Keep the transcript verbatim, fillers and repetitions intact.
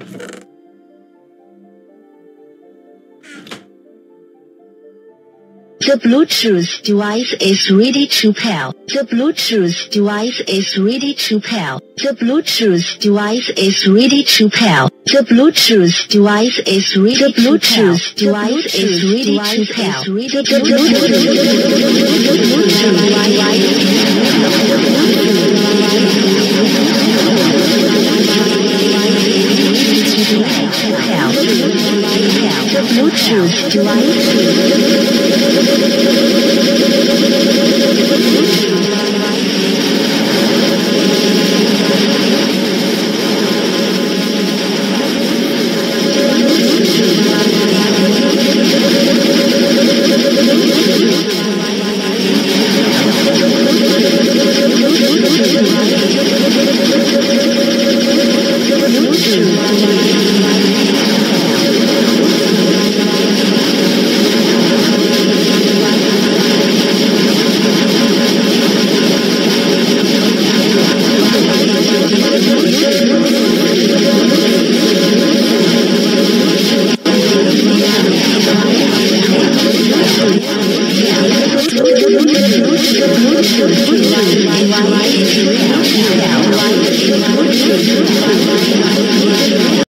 The Bluetooth device is ready to pair. The Bluetooth device is ready to pair. The Bluetooth device is ready to pair. The Bluetooth device is ready to pair. The Bluetooth device is ready to pair. The Bluetooth device.